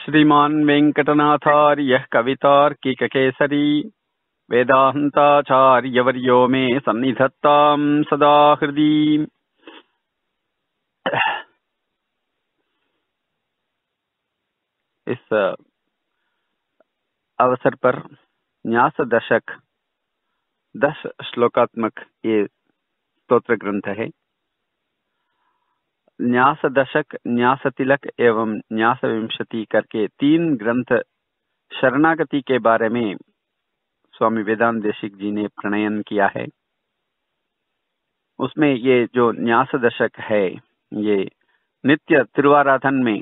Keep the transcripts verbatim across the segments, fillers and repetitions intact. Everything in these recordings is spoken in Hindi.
श्रीमान् वेङ्कटनाथार्यः कवितार्किककेसरी वेदान्ताचार्यवर्यो मे सन्निधत्तां सदा हृदि। इस अवसर पर न्यास दशक दस श्लोकात्मक ये स्तोत्र ग्रंथ है। न्यास दशक, न्यास तिलक एवं न्यास विंशति करके तीन ग्रंथ शरणागति के बारे में स्वामी वेदांत देशिक जी ने प्रणयन किया है। उसमें ये जो न्यास दशक है, ये नित्य तिरुवाराधन में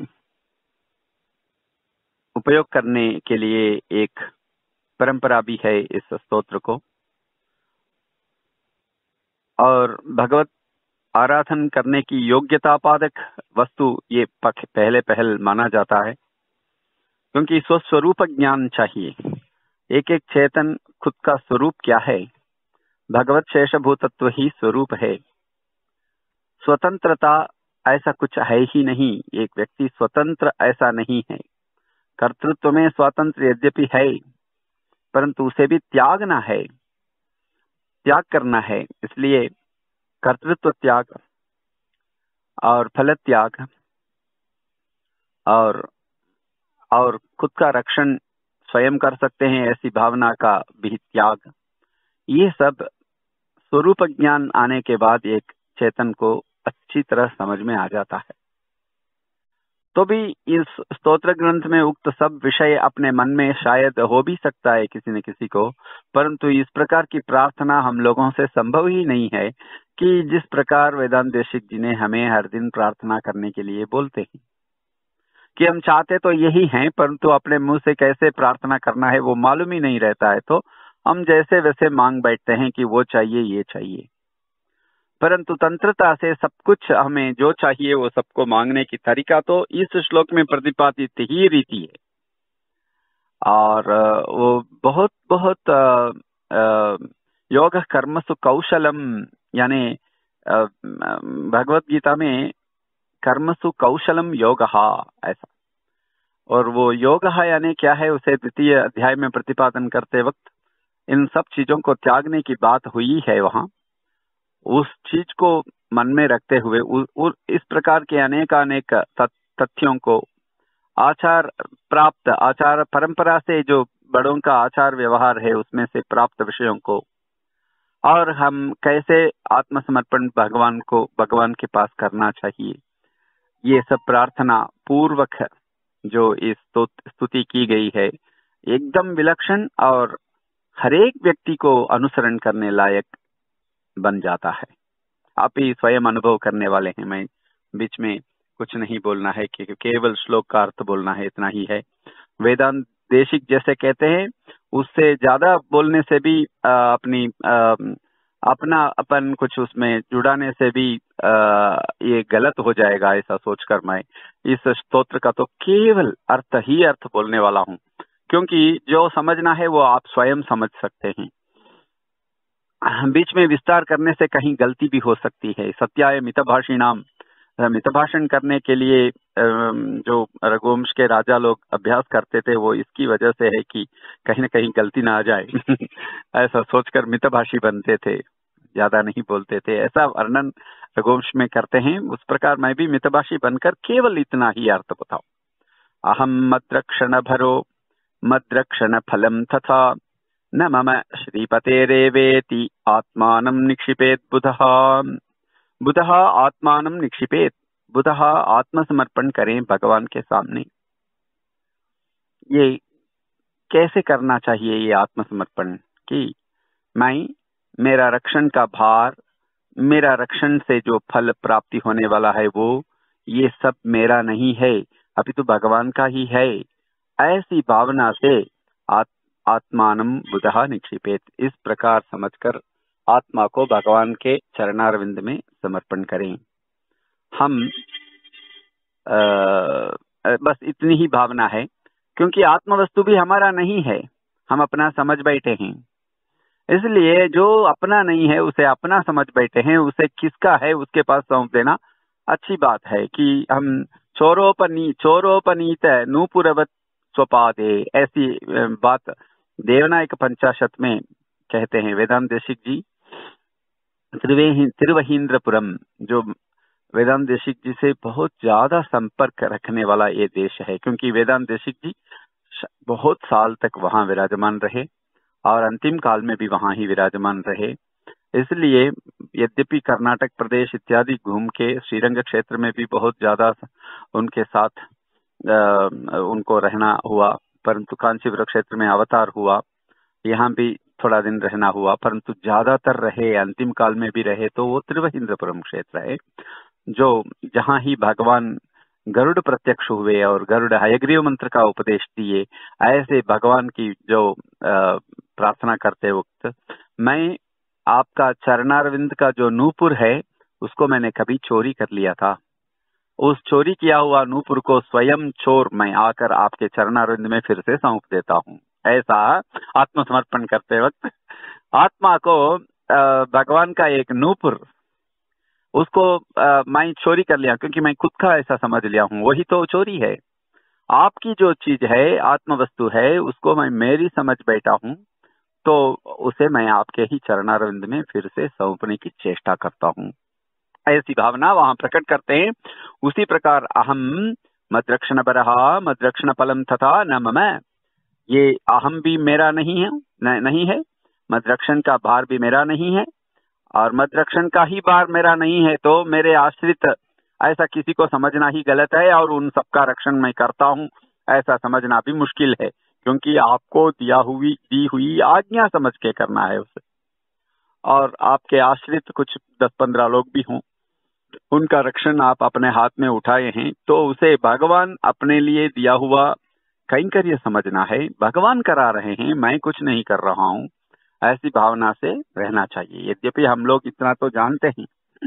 उपयोग करने के लिए एक परंपरा भी है इस स्तोत्र को, और भगवत आराधन करने की योग्यतापादक वस्तु ये पहले पहल माना जाता है, क्योंकि स्वस्वरूप ज्ञान चाहिए। एक एक चेतन खुद का स्वरूप क्या है, भगवत शेषभूतत्व ही स्वरूप है। स्वतंत्रता ऐसा कुछ है ही नहीं, एक व्यक्ति स्वतंत्र ऐसा नहीं है। कर्तृत्व में स्वातंत्र यद्यपि है, परंतु उसे भी त्यागना है, त्याग करना है। इसलिए कर्तृत्व त्याग और फल त्याग और और खुद का रक्षण स्वयं कर सकते हैं ऐसी भावना का भी त्याग, ये सब स्वरूप ज्ञान आने के बाद एक चेतन को अच्छी तरह समझ में आ जाता है। तो भी इस स्तोत्र ग्रंथ में उक्त सब विषय अपने मन में शायद हो भी सकता है किसी न किसी को, परंतु इस प्रकार की प्रार्थना हम लोगों से संभव ही नहीं है कि जिस प्रकार वेदांत देशिक जी ने हमें हर दिन प्रार्थना करने के लिए बोलते हैं। कि हम चाहते तो यही हैं, परंतु अपने मुंह से कैसे प्रार्थना करना है वो मालूम ही नहीं रहता है, तो हम जैसे वैसे मांग बैठते हैं कि वो चाहिए ये चाहिए। परंतु तंत्रता से सब कुछ हमें जो चाहिए वो सबको मांगने की तरीका तो इस श्लोक में प्रतिपादित ही रीति है, और वो बहुत बहुत योग कर्मसु कौशलम, यानी भगवत गीता में कर्मसु कौशलम योग ऐसा, और वो योग यानी क्या है उसे द्वितीय अध्याय में प्रतिपादन करते वक्त इन सब चीजों को त्यागने की बात हुई है। वहां उस चीज को मन में रखते हुए उ, उ, इस प्रकार के अनेक अनेक तथ्यों को, आचार प्राप्त आचार परंपरा से जो बड़ों का आचार व्यवहार है उसमें से प्राप्त विषयों को, और हम कैसे आत्मसमर्पण भगवान को भगवान के पास करना चाहिए, ये सब प्रार्थना पूर्वक जो इस स्तुति की गई है एकदम विलक्षण और हरेक व्यक्ति को अनुसरण करने लायक बन जाता है। आप ही स्वयं अनुभव करने वाले हैं, मैं बीच में कुछ नहीं बोलना है कि केवल श्लोक का अर्थ बोलना है, इतना ही है। वेदांत देशिक जैसे कहते हैं उससे ज्यादा बोलने से भी आ, अपनी आ, अपना अपन कुछ उसमें जुड़ाने से भी आ, ये गलत हो जाएगा, ऐसा सोचकर मैं इस स्तोत्र का तो केवल अर्थ ही अर्थ बोलने वाला हूँ, क्योंकि जो समझना है वो आप स्वयं समझ सकते हैं। बीच में विस्तार करने से कहीं गलती भी हो सकती है। सत्याय मितभाषिणाम, मितभाषण करने के लिए जो रघुवंश के राजा लोग अभ्यास करते थे वो इसकी वजह से है कि कहीं न कहीं गलती ना आ जाए ऐसा सोचकर मितभाषी बनते थे, ज्यादा नहीं बोलते थे, ऐसा वर्णन रघुवंश में करते हैं। उस प्रकार मैं भी मितभाषी बनकर केवल इतना ही अर्थ बताऊं। अहम मद्रक्षण भरो मद्रक्षण फलम तथा न मम श्रीपतेरेवेति आत्मानं निक्षिपेत बुधः। बुधः आत्मानं निक्षिपेत, बुधः आत्मसमर्पण करें भगवान के सामने। ये कैसे करना चाहिए ये आत्मसमर्पण, कि मैं मेरा रक्षण का भार, मेरा रक्षण से जो फल प्राप्ति होने वाला है वो ये सब मेरा नहीं है, अभी तो भगवान का ही है। ऐसी भावना से आत्म आत्मानम बुधः निक्षिपेत, इस प्रकार समझकर आत्मा को भगवान के चरणारविंद में समर्पण करें। हम आ, बस इतनी ही भावना है, क्योंकि आत्मवस्तु भी हमारा नहीं है, हम अपना समझ बैठे हैं। इसलिए जो अपना नहीं है उसे अपना समझ बैठे हैं, उसे किसका है उसके पास सौंप देना अच्छी बात है। कि हम चोरोपनी चोरोपनीत नूपुरवत स्वपादे, ऐसी बात देवनायक पंचाशत में कहते हैं वेदांत देशिक जी। तिरुवहींद्रपुरम, जो वेदांत देशिक जी से बहुत ज्यादा संपर्क रखने वाला ये देश है, क्योंकि वेदांत देशिक जी बहुत साल तक वहां विराजमान रहे और अंतिम काल में भी वहां ही विराजमान रहे। इसलिए यद्यपि कर्नाटक प्रदेश इत्यादि घूम के श्रीरंग क्षेत्र में भी बहुत ज्यादा उनके साथ आ, उनको रहना हुआ, परंतु कांचीपुर क्षेत्र में अवतार हुआ, यहाँ भी थोड़ा दिन रहना हुआ, परंतु ज्यादातर रहे, अंतिम काल में भी रहे तो वो तिरुवहींद्रपुरम क्षेत्र है, जो जहाँ ही भगवान गरुड़ प्रत्यक्ष हुए और गरुड़ हयग्रीव मंत्र का उपदेश दिए। ऐसे भगवान की जो प्रार्थना करते वक्त मैं आपका चरणारविंद का जो नूपुर है उसको मैंने कभी चोरी कर लिया था, उस चोरी किया हुआ नूपुर को स्वयं चोर मैं आकर आपके चरणारविंद में फिर से सौंप देता हूँ। ऐसा आत्मसमर्पण करते वक्त आत्मा को भगवान का एक नूपुर, उसको आ, मैं चोरी कर लिया क्योंकि मैं खुद का ऐसा समझ लिया हूँ, वही तो चोरी है। आपकी जो चीज है, आत्म वस्तु है, उसको मैं मेरी समझ बैठा हूँ तो उसे मैं आपके ही चरणारविंद में फिर से सौंपने की चेष्टा करता हूँ। ऐसी भावना वहां प्रकट करते हैं। उसी प्रकार अहम मद्रक्षण बरहा मद्रक्षण फलम तथा न मम, ये अहम भी मेरा नहीं है, न, नहीं है, मद्रक्षण का भार भी मेरा नहीं है और मद्रक्षण का ही भार मेरा नहीं है, तो मेरे आश्रित ऐसा किसी को समझना ही गलत है और उन सबका रक्षण मैं करता हूँ ऐसा समझना भी मुश्किल है, क्योंकि आपको दिया हुई दी हुई आज्ञा समझ के करना है उसे। और आपके आश्रित कुछ दस पंद्रह लोग भी हों, उनका रक्षण आप अपने हाथ में उठाए हैं तो उसे भगवान अपने लिए दिया हुआ कैंकर्य समझना है। भगवान करा रहे हैं, मैं कुछ नहीं कर रहा हूँ, ऐसी भावना से रहना चाहिए। यद्यपि हम लोग इतना तो जानते हैं,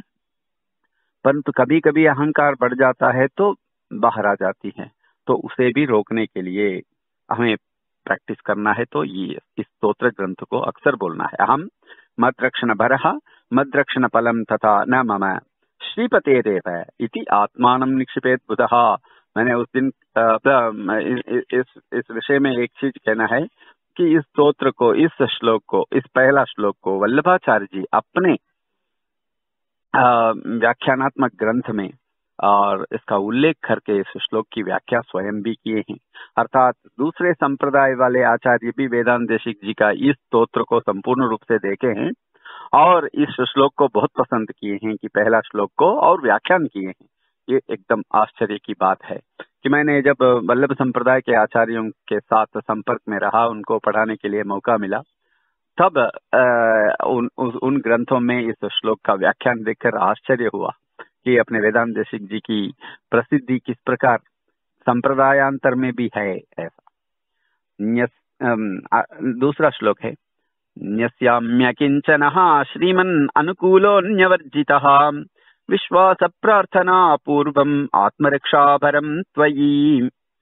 परंतु कभी कभी अहंकार बढ़ जाता है तो बाहर आ जाती है, तो उसे भी रोकने के लिए हमें प्रैक्टिस करना है। तो ये इस स्तोत्र ग्रंथ को अक्सर बोलना है। अहम मद्रक्षण भरः मद्रक्षण फलम तथा न मम श्रीपते देव इति आत्मानं निक्षिपेत बुधः। मैंने उस दिन इस इस विषय में एक चीज कहना है कि इस स्तोत्र को, इस श्लोक को, इस पहला श्लोक को वल्लभाचार्य जी अपने व्याख्यानात्मक ग्रंथ में और इसका उल्लेख करके इस श्लोक की व्याख्या स्वयं भी किए हैं। अर्थात दूसरे संप्रदाय वाले आचार्य भी वेदांत देशिक जी का इस स्तोत्र को संपूर्ण रूप से देखे हैं और इस श्लोक को बहुत पसंद किए हैं कि पहला श्लोक को और व्याख्यान किए हैं। ये एकदम आश्चर्य की बात है कि मैंने जब वल्लभ संप्रदाय के आचार्यों के साथ संपर्क में रहा, उनको पढ़ाने के लिए मौका मिला, तब आ, उन, उन ग्रंथों में इस श्लोक का व्याख्यान देखकर आश्चर्य हुआ कि अपने वेदांत देशिक जी की प्रसिद्धि किस प्रकार संप्रदायांतर में भी है। ऐसा दूसरा श्लोक है, न्यस्याम्य किंचनः श्रीमन् अनुकूलोऽन्यवर्जितः विश्वास प्रार्थना पूर्वम् आत्मरक्षाभरं त्वयि।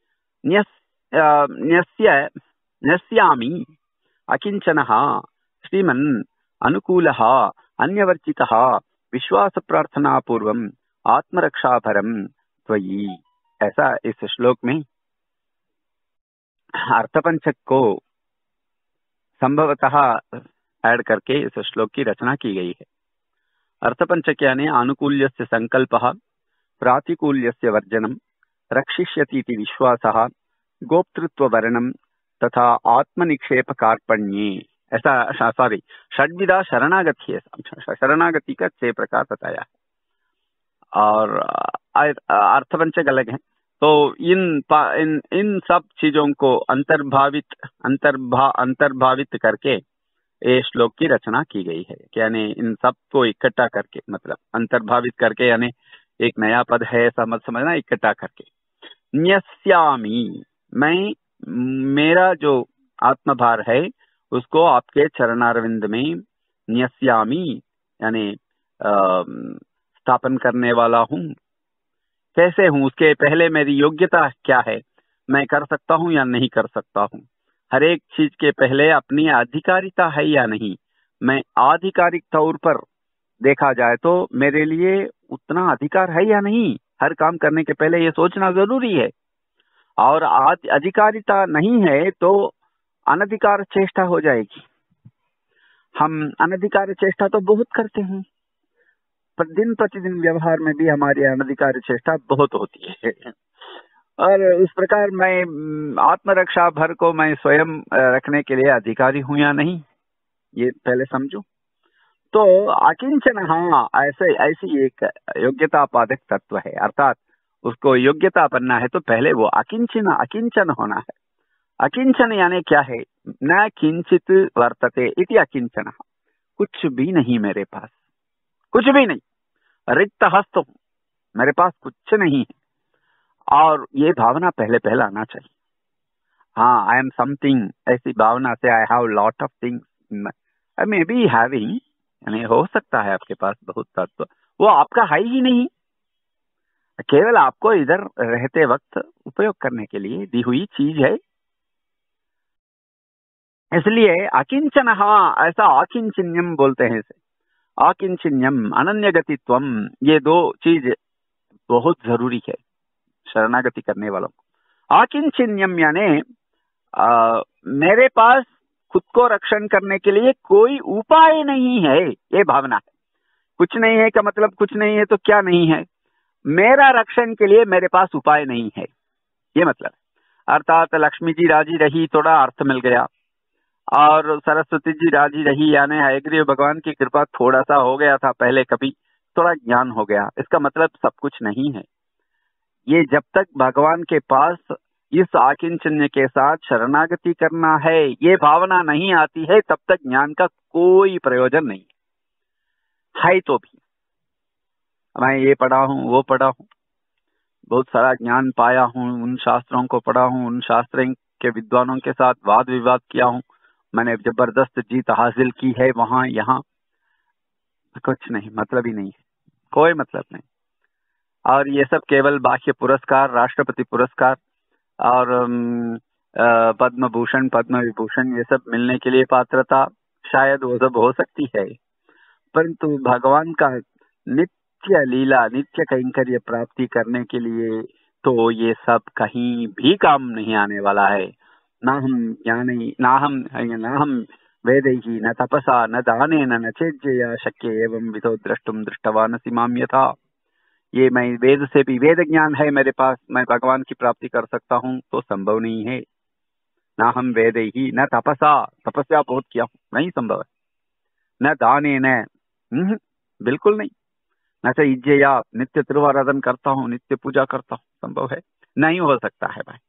न्यस्य न्यस्यामि अकिंचनः श्रीमन् अनुकूलः अन्यवर्जितः विश्वास प्रार्थना पूर्वम आत्मरक्षाभरम त्वयि। ऐसा इस श्लोक में अर्थपंचक को संभवतः ऐड करके इस श्लोक की रचना की गई है। अर्थपंचक यानी आनुकूल्यस्य संकल्पः, प्रातिकूल्यस्य वर्जनम, रक्षिष्यतीति विश्वासः, गोप्तृत्ववर्णम तथा आत्मनिक्षेप कार्पण्ये। ऐसा सॉरी षड्विधा शरणागति है, शरणागति का छह प्रकार बताया है और अर्थपंचक अलग है। तो इन इन इन सब चीजों को अंतर्भावित अंतर्भा अंतर्भावित करके ये श्लोक की रचना की गई है। यानी इन सब को इकट्ठा करके, मतलब अंतर्भावित करके, यानी एक नया पद है ऐसा मत समझना, इकट्ठा करके। न्यस्यामि, मैं, मेरा जो आत्मभार है उसको आपके चरणारविंद में, न्यस्यामि यानी स्थापन करने वाला हूँ। कैसे हूँ, उसके पहले मेरी योग्यता क्या है, मैं कर सकता हूँ या नहीं कर सकता हूँ। हर एक चीज के पहले अपनी आधिकारिता है या नहीं। मैं आधिकारिक तौर पर देखा जाए तो मेरे लिए उतना अधिकार है या नहीं हर काम करने के पहले ये सोचना जरूरी है। और आज अधिकारिता नहीं है तो अनधिकार चेष्टा हो जाएगी। हम अनधिकार चेष्टा तो बहुत करते हैं, पर दिन प्रतिदिन व्यवहार में भी हमारी अनधिकार चेष्टा बहुत होती है। और उस प्रकार मैं आत्मरक्षा भर को मैं स्वयं रखने के लिए अधिकारी हूं या नहीं, ये पहले समझूं। तो अकिंचन, हाँ, ऐसे ऐसी एक योग्यता पादक तत्व है, अर्थात उसको योग्यता बनना है तो पहले वो अकिंचन अकिंचन होना है। अकिंचन यानी क्या है? न किंचित वर्तते इति अकिंचन, कुछ भी नहीं मेरे पास, कुछ भी नहीं, रिक्त हस्त हूं, मेरे पास कुछ नहीं है। और ये भावना पहले पहले आना चाहिए। हाँ, आई एम समथिंग, ऐसी भावना से I have lot of things, I may be having, यानी हो सकता है आपके पास बहुत तत्व, वो आपका है ही नहीं, केवल आपको इधर रहते वक्त उपयोग करने के लिए दी हुई चीज है। इसलिए अकिंचन, हाँ, ऐसा अकिंचन्यम बोलते हैं इसे, अकिंचन्यम, अनन्यगतित्वम, ये दो चीज बहुत जरूरी है शरणागति करने वालों को। अकिंचन्यम यानी मेरे पास खुद को रक्षण करने के लिए कोई उपाय नहीं है, ये भावना है। कुछ नहीं है का मतलब कुछ नहीं है तो क्या नहीं है, मेरा रक्षण के लिए मेरे पास उपाय नहीं है, ये मतलब। अर्थात लक्ष्मी जी राजी रही, थोड़ा अर्थ मिल गया, और सरस्वती जी राजी रही, यानी हयग्रीव भगवान की कृपा थोड़ा सा हो गया था पहले, कभी थोड़ा ज्ञान हो गया, इसका मतलब सब कुछ नहीं है। ये जब तक भगवान के पास इस आकिंचन्य के साथ शरणागति करना है, ये भावना नहीं आती है, तब तक ज्ञान का कोई प्रयोजन नहीं है। तो भी मैं ये पढ़ा हूँ, वो पढ़ा हूँ, बहुत सारा ज्ञान पाया हूँ, उन शास्त्रों को पढ़ा हूँ, उन शास्त्रों के विद्वानों के साथ वाद विवाद किया हूँ, मैंने जबरदस्त जीत हासिल की है वहां यहाँ, कुछ नहीं, मतलब ही नहीं है, कोई मतलब नहीं। और ये सब केवल बाह्य पुरस्कार, राष्ट्रपति पुरस्कार और पद्म भूषण, पद्म विभूषण, ये सब मिलने के लिए पात्रता शायद वो सब हो सकती है, परंतु भगवान का नित्य लीला, नित्य कैंकर्य प्राप्ति करने के लिए तो ये सब कहीं भी काम नहीं आने वाला है। ना हम ज्ञानी, ना हम ना हम वेदैहि, न तपसा, न दानेन, न चेज्जया शक्य एवं विधो द्रष्टुम दृष्टवानसि माम यथा। ये मैं वेद से भी, वेद ज्ञान है मेरे पास, मैं भगवान की प्राप्ति कर सकता हूँ तो संभव नहीं है। ना हम वेदैहि, न तपसा, तपस्या बहुत किया हूँ, नहीं संभव है। न दानेन, बिल्कुल नहीं। न चेज्जया, नित्य तिरुवाराधन करता हूँ, नित्य पूजा करता हूँ, संभव है नहीं, हो सकता है भाई।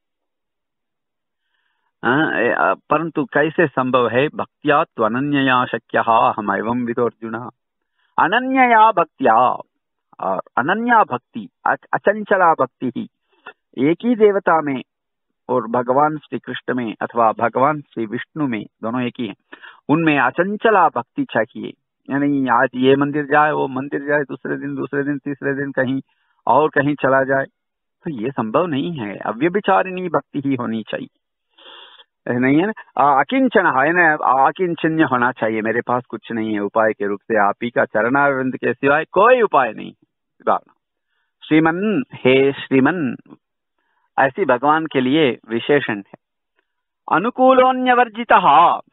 परंतु कैसे संभव है? भक्त्या त्वनन्यया शक्यः हम एवं विदो अर्जुन। अनन्यया भक्त्या, और अनन्या भक्ति, अचंचला भक्ति ही, एक ही देवता में और भगवान श्री कृष्ण में अथवा भगवान श्री विष्णु में, दोनों एक ही हैं, उनमें अचंचला भक्ति चाहिए। यानी आज ये मंदिर जाए, वो मंदिर जाए, दूसरे दिन दूसरे दिन तीसरे दिन कहीं और कहीं चला जाए, तो ये संभव नहीं है। अव्यभिचारिणी भक्ति ही होनी चाहिए, नहीं है ना। अकिंचन है ना, अकिंचन्य होना चाहिए, मेरे पास कुछ नहीं है उपाय के रूप से, आप ही का चरणारविंद के सिवाय कोई उपाय नहीं। श्रीमन, हे श्रीमन, ऐसी भगवान के लिए विशेषण है। अनुकूलोन्यवर्जितः,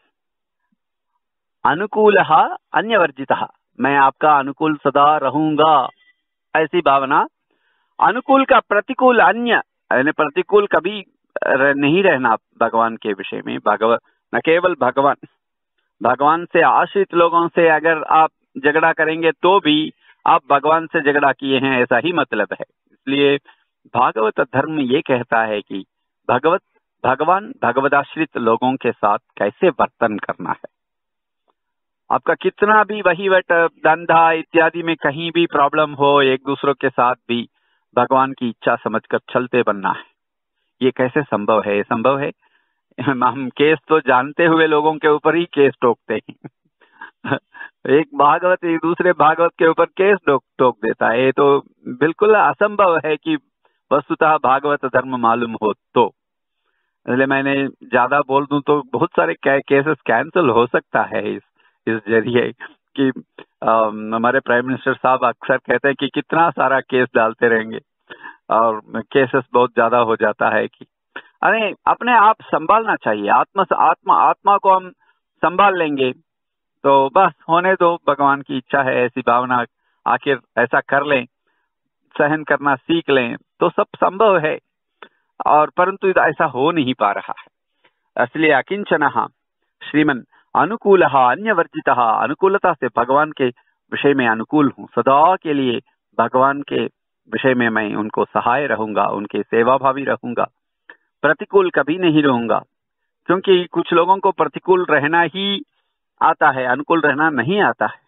अनुकूल अन्यवर्जितः, मैं आपका अनुकूल सदा रहूंगा, ऐसी भावना। अनुकूल का प्रतिकूल अन्य, यानी प्रतिकूल कभी नहीं रहना भगवान के विषय में। भगवान, न केवल भगवान, भगवान से आश्रित लोगों से अगर आप झगड़ा करेंगे तो भी आप भगवान से झगड़ा किए हैं, ऐसा ही मतलब है। इसलिए भागवत धर्म ये कहता है कि भगवत भगवान भगवदाश्रित लोगों के साथ कैसे वर्तन करना है। आपका कितना भी वहीवट, धंधा इत्यादि में कहीं भी प्रॉब्लम हो, एक दूसरों के साथ भी भगवान की इच्छा समझकर चलते बनना है। ये कैसे संभव है? संभव है, हम केस तो जानते हुए लोगों के ऊपर ही केस ठोकते हैं। एक भागवत एक दूसरे भागवत के ऊपर केस ठोक देता है, ये तो बिल्कुल असंभव है कि वस्तुतः भागवत धर्म मालूम हो तो। इसलिए मैंने ज्यादा बोल दूं तो बहुत सारे केसेस कैंसिल हो सकता है इस इस जरिए कि हमारे प्राइम मिनिस्टर साहब अक्सर कहते हैं कि कितना सारा केस डालते रहेंगे, और केसेस बहुत ज्यादा हो जाता है कि अरे अपने आप संभालना चाहिए। आत्मा आत्मा आत्मा को हम संभाल लेंगे तो बस होने दो, भगवान की इच्छा है, ऐसी भावना आखिर ऐसा कर लें, सहन करना सीख लें तो सब संभव है। और परंतु ऐसा हो नहीं पा रहा है। इसलिए अकिंचनः श्रीमन अनुकूलः अन्यवर्जितः, अनुकूलता से भगवान के विषय में अनुकूल हूँ, सदा के लिए भगवान के विषय में मैं उनको सहाय रहूंगा, उनके सेवा भावी रहूंगा, प्रतिकूल कभी नहीं रहूंगा। क्योंकि कुछ लोगों को प्रतिकूल रहना ही आता है, अनुकूल रहना नहीं आता है।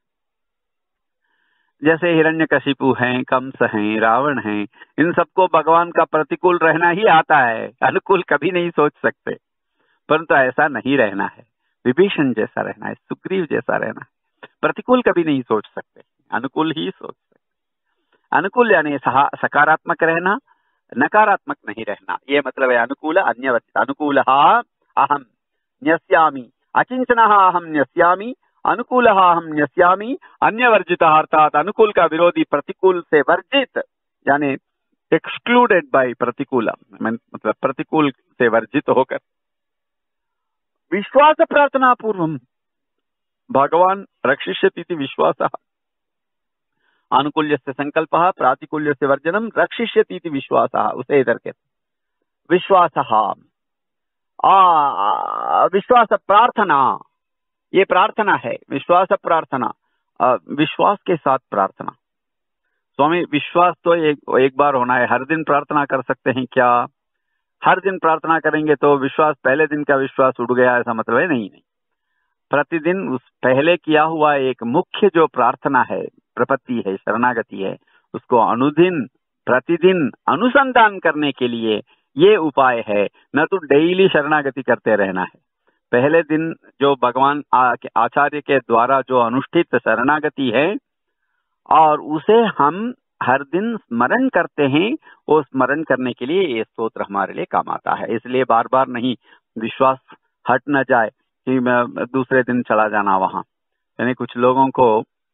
जैसे हिरण्यकशिपु हैं, कंस हैं, रावण हैं, इन सबको भगवान का प्रतिकूल रहना ही आता है, अनुकूल कभी नहीं सोच सकते। परंतु ऐसा नहीं रहना है, विभीषण जैसा रहना है, सुग्रीव जैसा रहना है, प्रतिकूल कभी नहीं सोच सकते, अनुकूल ही सोच सकते। अनुकूल यानी सकारात्मक रहना, नकारात्मक नहीं रहना, ये मतलब है अनुकूल अन्यवर्जित। अनुकूलः अहम न्यस्यामि, अकिंचनः अहम न्यस्यामि, अनुकूलः अहम न्यस्यामि, अन्यवर्जितः अर्थात अनुकूल का विरोधी प्रतिकूल से वर्जित, यानी एक्सक्लूडेड बाय प्रतिकूल, मतलब प्रतिकूल से वर्जित होकर विश्वास प्रार्थना पूर्वम भगवान रक्षिष्यति विश्वासः, अनुकूल्यस्य संकल्पः प्रातिकूल्यस्य वर्जनम रक्षिष्यति विश्वासः। उसे इधर के विश्वासः, आ विश्वास प्रार्थना, ये प्रार्थना है, विश्वास प्रार्थना, विश्वास के साथ प्रार्थना। स्वामी विश्वास तो एक एक बार होना है, हर दिन प्रार्थना कर सकते हैं क्या? हर दिन प्रार्थना करेंगे तो विश्वास, पहले दिन का विश्वास उड़ गया ऐसा मतलब है? नहीं नहीं, प्रतिदिन उस पहले किया हुआ एक मुख्य जो प्रार्थना है, प्रपत्ति है, शरणागति है, उसको अनुदिन प्रतिदिन अनुसंधान करने के लिए ये उपाय है, न तो डेली शरणागति करते रहना है। पहले दिन जो भगवान आचार्य के द्वारा जो अनुष्ठित शरणागति है और उसे हम हर दिन स्मरण करते हैं, वो स्मरण करने के लिए ये स्तोत्र हमारे लिए काम आता है। इसलिए बार बार नहीं, विश्वास हट न जाए कि मैं दूसरे दिन चला जाना वहां। यानी कुछ लोगों को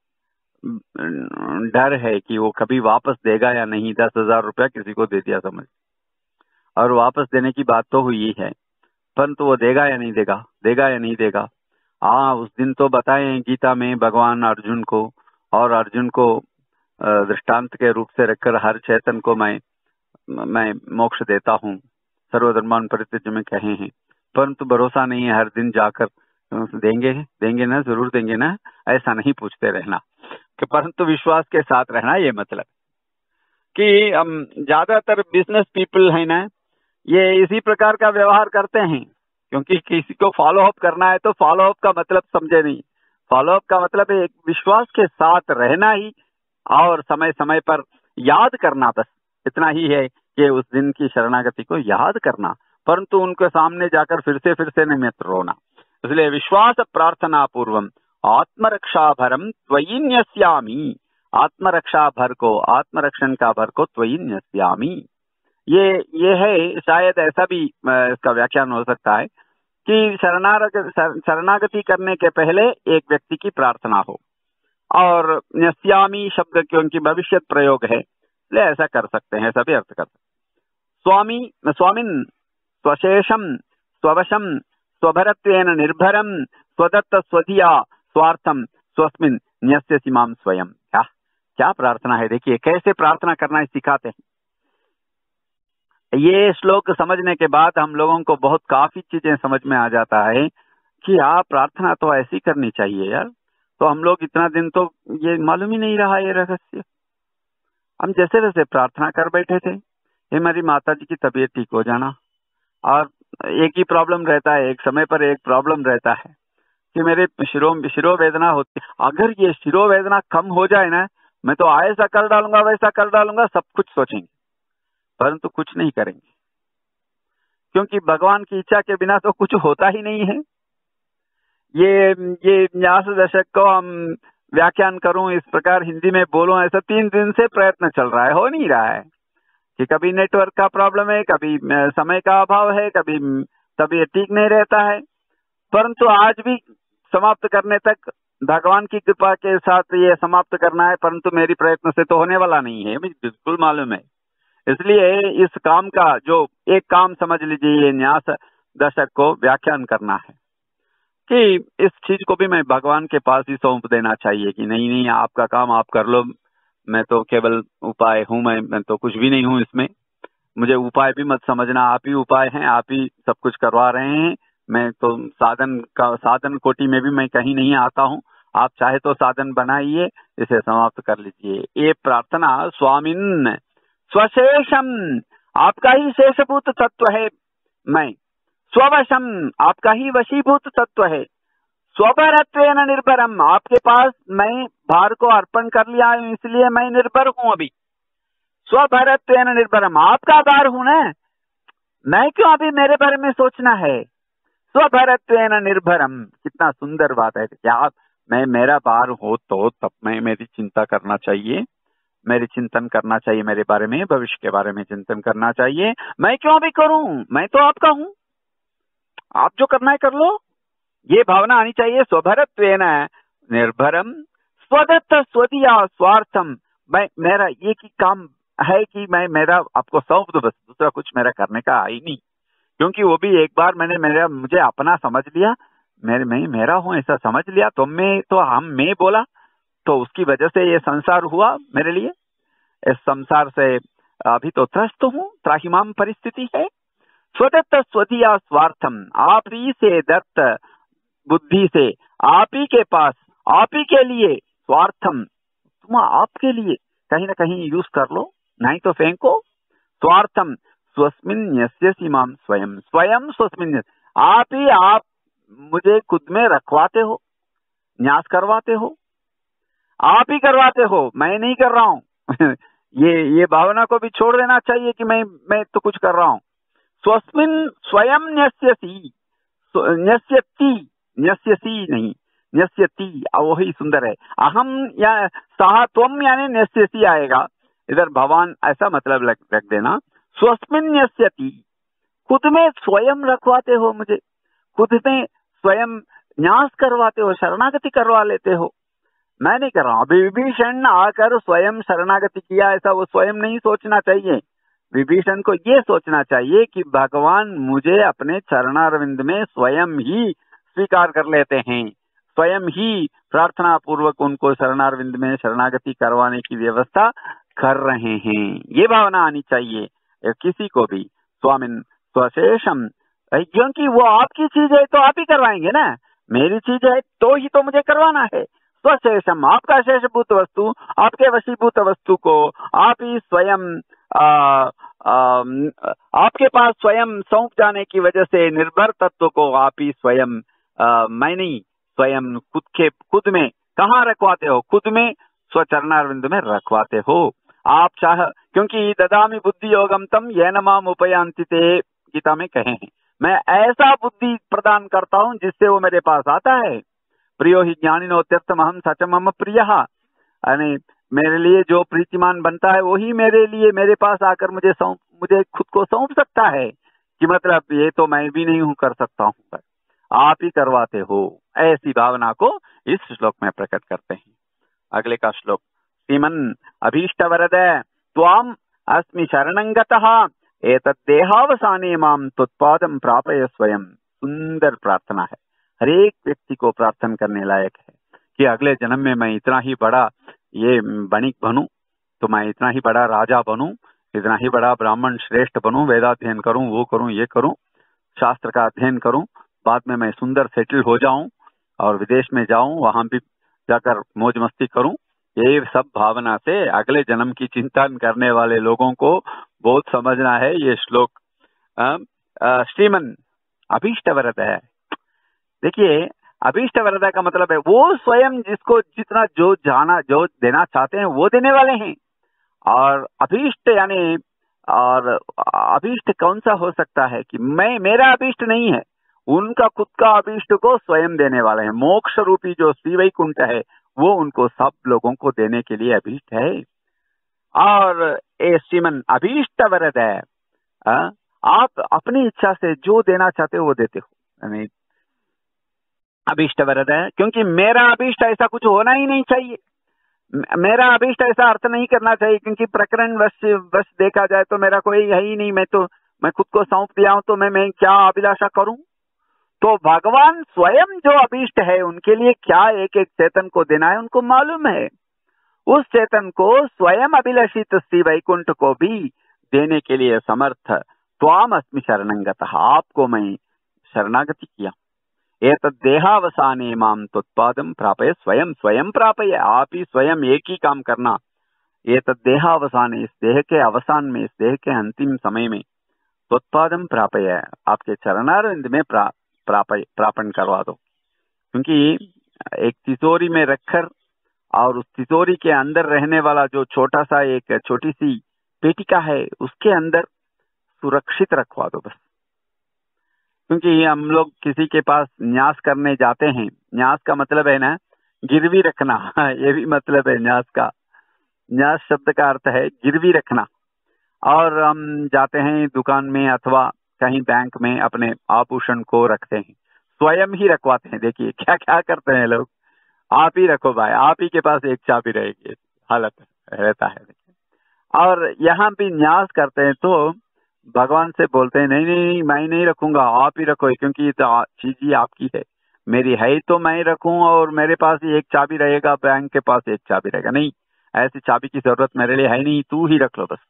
डर है कि वो कभी वापस देगा या नहीं। दस हजार रुपया किसी को दे दिया समझ, और वापस देने की बात तो हुई है, परंतु वो देगा या नहीं देगा, देगा या नहीं देगा। हाँ, उस दिन तो बताएं गीता में भगवान अर्जुन को, और अर्जुन को दृष्टांत के रूप से रखकर हर चेतन को मैं मैं मोक्ष देता हूँ, सर्वधर्मान परित्यज्य में कहे हैं। परंतु भरोसा नहीं है, हर दिन जाकर देंगे देंगे ना, जरूर देंगे ना, ऐसा नहीं पूछते रहना, कि परंतु विश्वास के साथ रहना। ये मतलब कि हम ज्यादातर बिजनेस पीपल है ना, ये इसी प्रकार का व्यवहार करते हैं, क्योंकि किसी को फॉलो अप करना है तो फॉलो अप का मतलब समझे नहीं। फॉलो अप का मतलब है एक विश्वास के साथ रहना ही, और समय समय पर याद करना, बस इतना ही है कि उस दिन की शरणागति को याद करना, परंतु उनके सामने जाकर फिर से फिर से नहीं मत रोना। इसलिए विश्वास प्रार्थना पूर्वम आत्मरक्षा भरम त्वयि न्यस्यामि, आत्मरक्षा भर को, आत्मरक्षण का भर को त्वयि न्यस्यामि। ये ये है, शायद ऐसा भी इसका व्याख्यान हो सकता है कि शरणागति शरणागति करने के पहले एक व्यक्ति की प्रार्थना हो, और न्यस्यामि शब्द क्योंकि भविष्य प्रयोग है इसलिए ऐसा कर सकते हैं, सभी अर्थ कर सकते हैं। स्वामी स्वामिन स्वशेषम स्ववशम स्वभरत्वेन निर्भरम स्वदत्त स्वधिया स्वार्थम स्वस्मिन न्यस्यसि माम स्वयं। क्या क्या प्रार्थना है, देखिए कैसे प्रार्थना करना है सिखाते हैं। ये श्लोक समझने के बाद हम लोगों को बहुत काफी चीजें समझ में आ जाता है कि आप प्रार्थना तो ऐसी करनी चाहिए यार। तो हम लोग इतना दिन तो ये मालूम ही नहीं रहा ये रहस्य, हम जैसे वैसे प्रार्थना कर बैठे थे, ये मेरी माता जी की तबीयत ठीक हो जाना, और एक ही प्रॉब्लम रहता है, एक समय पर एक प्रॉब्लम रहता है कि मेरे शिरो शिरो वेदना होती, अगर ये शिरो वेदना कम हो जाए ना, मैं तो ऐसा कर डालूंगा वैसा कर डालूंगा, सब कुछ सोचेंगे परंतु कुछ नहीं करेंगे, क्योंकि भगवान की इच्छा के बिना तो कुछ होता ही नहीं है। ये ये न्यास दशक को हम व्याख्यान करूं, इस प्रकार हिंदी में बोलूं, ऐसा तीन दिन से प्रयत्न चल रहा है, हो नहीं रहा है कि कभी नेटवर्क का प्रॉब्लम है, कभी समय का अभाव है, कभी तबीयत ठीक नहीं रहता है। परंतु आज भी समाप्त करने तक भगवान की कृपा के साथ ये समाप्त करना है, परंतु मेरी प्रयत्न से तो होने वाला नहीं है, मुझे बिल्कुल मालूम है। इसलिए इस काम का जो एक काम समझ लीजिए, ये न्यास दशक को व्याख्यान करना है कि इस चीज को भी मैं भगवान के पास ही सौंप देना चाहिए कि नहीं नहीं आपका काम आप कर लो, मैं तो केवल उपाय हूं, मैं मैं तो कुछ भी नहीं हूं इसमें, मुझे उपाय भी मत समझना, आप ही उपाय हैं, आप ही सब कुछ करवा रहे हैं, मैं तो साधन का साधन कोटि में भी मैं कहीं नहीं आता हूं, आप चाहे तो साधन बनाइए, इसे समाप्त कर लीजिए। ये प्रार्थना स्वामिन स्वशेषम, आपका ही शेषभूत तत्व है मैं, स्ववशम आपका ही वशीभूत तत्व है, स्वभरत्वेन निर्भरम आपके पास मैं भार को अर्पण कर लिया हूं इसलिए मैं निर्भर हूं अभी, स्वभरत्वेन निर्भरम आपका भार हूं ना, मैं क्यों अभी मेरे बारे में सोचना है, स्वभरत्वेन निर्भरम, कितना सुंदर बात है। क्या मैं मेरा भार हो तो तब मैं मेरी चिंता करना चाहिए, मेरी चिंतन करना चाहिए, मेरे बारे में भविष्य के बारे में चिंतन करना चाहिए, मैं क्यों अभी करूं, मैं तो आपका हूं, आप जो करना है कर लो, ये भावना आनी चाहिए। स्वभरत्वेन निर्भरम स्वदत्त स्वदीया स्वार्थम, मैं मेरा ये की काम है कि मैं मेरा आपको सौंप दो बस, दूसरा कुछ मेरा करने का आई नहीं, क्योंकि वो भी एक बार मैंने मेरा मुझे अपना समझ लिया, मेरे मैं मेरा हूं ऐसा समझ लिया, तो मैं तो हम मैं बोला तो उसकी वजह से ये संसार हुआ मेरे लिए, इस संसार से अभी तो त्रस्त हूं, त्राहिमाम परिस्थिति है। स्वदत्त स्वदीया स्वार्थम, आप ही से दत्त बुद्धि से आप ही के पास आप ही के लिए, स्वार्थम तुम आपके लिए कहीं ना कहीं यूज कर लो, नहीं तो फेंको, स्वार्थम स्वस्मिन न्यस्यसि माम स्वयं, स्वयं स्वस्मिन आप ही आप मुझे खुद में रखवाते हो, न्यास करवाते हो, आप ही करवाते हो, मैं नहीं कर रहा हूं ये ये भावना को भी छोड़ देना चाहिए कि मैं मैं तो कुछ कर रहा हूं। स्वस्मिन स्वयं न्यस्यसि, न्यस्यति, न्यस्यसि नहीं न्यस्यति, वही सुंदर है, अहम या सहा त्वम यानी न्यस्यसि आएगा इधर, भगवान ऐसा मतलब रख देना, स्वस्मिन न्यस्यति, खुद में स्वयं रखवाते हो मुझे, खुद में स्वयं न्यास करवाते हो, शरणागति करवा लेते हो, मैं नहीं कर रहा हूं। अभी विभीषण आकर स्वयं शरणागति किया ऐसा वो स्वयं नहीं सोचना चाहिए, विभीषण को ये सोचना चाहिए कि भगवान मुझे अपने चरणारविंद में स्वयं ही स्वीकार कर लेते हैं, स्वयं ही प्रार्थना पूर्वक उनको शरणारविंद में शरणागति करवाने की व्यवस्था कर रहे हैं, ये भावना आनी चाहिए किसी को भी। स्वामिन स्वशेषम, क्योंकि वो आपकी चीज है तो आप ही करवाएंगे ना, मेरी चीज है तो ही तो मुझे करवाना है। स्वशेषम आपका शेषभूत वस्तु, आपके वशीभूत वस्तु को आप ही स्वयं आ, आ, आपके पास स्वयं सौंप जाने की वजह से निर्भर तत्व को आप ही स्वयं आ, मैं नहीं स्वयं खुद के खुद में कहाँ रखवाते हो, खुद में स्वचरणारविंद में रखवाते हो आप, चाह क्योंकि ददामी बुद्धि योगम तम येन माम उपयांति ते, गीता में कहे हैं मैं ऐसा बुद्धि प्रदान करता हूं जिससे वो मेरे पास आता है। प्रियो ही ज्ञानिनो त्यर्थम अहम सच मम प्रिय, यानी मेरे लिए जो प्रीतिमान बनता है वही मेरे लिए मेरे पास आकर मुझे सौंप मुझे खुद को सौंप सकता है, कि मतलब ये तो मैं भी नहीं हूं कर सकता हूं, आप ही करवाते हो, ऐसी भावना को इस श्लोक में प्रकट करते हैं। अगले का श्लोक, श्रीमन अभीष्ट वरद त्वाम अस्मि शरणंगतः एतत् देहावसाने माम त्वत्पादं प्रापय स्वयं। सुंदर प्रार्थना है, हर एक व्यक्ति को प्रार्थना करने लायक है कि अगले जन्म में मैं इतना ही बड़ा ये बणिक बनूं, तो मैं इतना ही बड़ा राजा बनूं, इतना ही बड़ा ब्राह्मण श्रेष्ठ बनूं, वेदाध्ययन करूं, वो करूं, ये करूं, शास्त्र का अध्ययन करूं, बाद में मैं सुंदर सेटल हो जाऊं और विदेश में जाऊं, वहां भी जाकर मौज मस्ती करूं। ये सब भावना से अगले जन्म की चिंतन करने वाले लोगों को बहुत समझना है ये श्लोक। श्रीमन अभीष्ट वरद है, देखिए अभीष्ट वरदा का मतलब है वो स्वयं जिसको जितना जो जाना जो देना चाहते हैं वो देने वाले हैं, और अभीष्ट यानी और अभीष्ट कौन सा हो सकता है कि मैं मेरा अभीष्ट नहीं है, उनका खुद का अभीष्ट को स्वयं देने वाले हैं। मोक्ष रूपी जो श्री वैकुंठ है वो उनको सब लोगों को देने के लिए अभीष्ट है। और ए श्रीमन अभीष्ट वरद है, आ, आप अपनी इच्छा से जो देना चाहते हो वो देते हो, यानी अभीष्ट वरद है, क्योंकि मेरा अभीष्ट ऐसा कुछ होना ही नहीं चाहिए। मेरा अभीष्ट ऐसा अर्थ नहीं करना चाहिए, क्योंकि प्रकरण वश वश देखा जाए तो मेरा कोई है ही नहीं, मैं तो मैं खुद को सौंप दिया हूं, तो मैं मैं क्या अभिलाषा करूं। तो भगवान स्वयं जो अभीष्ट है उनके लिए क्या एक एक चेतन को देना है उनको मालूम है। उस चेतन को स्वयं अभिलषित सी वैकुंठ को भी देने के लिए समर्थ त्वाम अस्मि शरणंगतः, आपको मैं शरणागति किया। एतद् देहावसाने माम त्वत्पादं प्रापय, स्वयं स्वयं प्रापय, आप ही स्वयं एक ही काम करना। एतद् देहावसाने, इस देह के अवसान में, इस देह के अंतिम समय में, त्वत्पादं प्रापय, आपके चरणारविंद में प्रा, प्रापय प्रापण करवा दो। क्योंकि एक तिजोरी में रखकर और उस तिजोरी के अंदर रहने वाला जो छोटा सा एक छोटी सी पेटिका है उसके अंदर सुरक्षित रखवा दो बस। क्योंकि हम लोग किसी के पास न्यास करने जाते हैं, न्यास का मतलब है ना गिरवी रखना, ये भी मतलब है न्यास का। न्यास शब्द का अर्थ है गिरवी रखना। और हम जाते हैं दुकान में अथवा कहीं बैंक में, अपने आभूषण को रखते हैं, स्वयं ही रखवाते हैं। देखिए क्या क्या करते हैं लोग, आप ही रखो भाई, आप ही के पास एक चाबी रहेगी, हालत रहता है। और यहाँ भी न्यास करते हैं तो भगवान से बोलते हैं नहीं नहीं मैं नहीं रखूंगा, आप ही रखो, क्योंकि ये तो चीज ही आपकी है, मेरी है तो मैं रखूं और मेरे पास ही एक चाबी रहेगा, बैंक के पास एक चाबी रहेगा। नहीं, ऐसी चाबी की जरूरत मेरे लिए है नहीं, तू ही रख लो बस।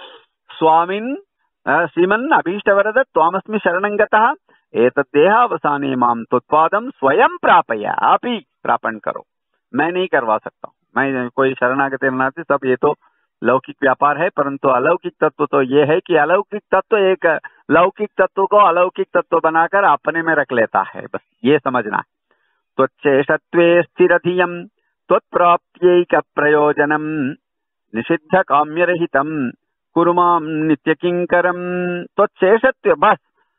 स्वामिन श्रीमन अभीष्ट वरद त्वामस्मि शरणंगतः, एतद् देहावसाने माम त्वत्पादं स्वयं प्रापय, आप ही प्रापण करो, मैं नहीं करवा सकता, मैं कोई शरणागति नहीं, सब ये तो लौकिक व्यापार है। परंतु अलौकिक तत्व तो ये है कि अलौकिक तत्व एक लौकिक तत्व को अलौकिक तत्व बनाकर अपने में रख लेता है, बस ये समझना है। त्वच्चेषत्वे स्थिरधियं त्वत्प्राप्त्यैक प्रयोजनम निषिद्ध काम्यरहितम कुरु मां नित्य किंकरम। त्वच्चेषत्व, बस